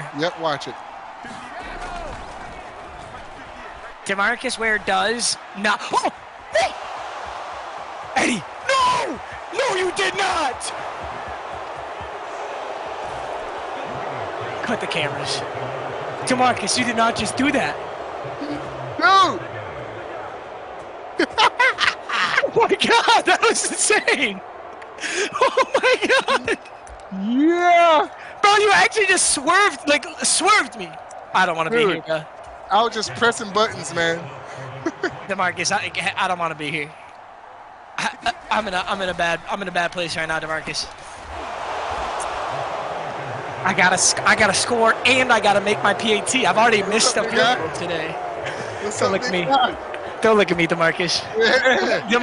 Yep, watch it. Demarcus Ware does not. Oh! Hey! Eddie! No! No, you did not! Cut the cameras. Demarcus, you did not just do that. No! Oh my god, that was insane! Oh my god! Yeah! Bro, you actually just swerved me. I don't want to be here, bro. I was just pressing buttons, man. Demarcus, I don't want to be here. I'm in a bad place right now, Demarcus. I gotta score and I gotta make my PAT. I've already missed a field goal today. Don't look at me. Don't look at me, Demarcus.